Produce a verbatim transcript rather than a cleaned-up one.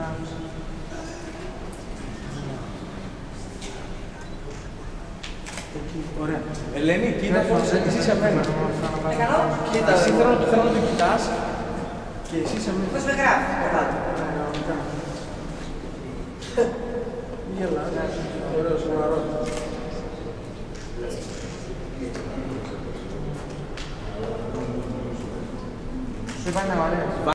Ωραία. Ελένη, κοίτα πώς εσύ σε μένα. Κοίτα, εσύ θέλω να το κοιτάς και εσύ σε μένα. Πώς με γράφει, κάτω. Μη γελάς. Ωραίο, σοβαρό. Σου είπα είναι ωραίο.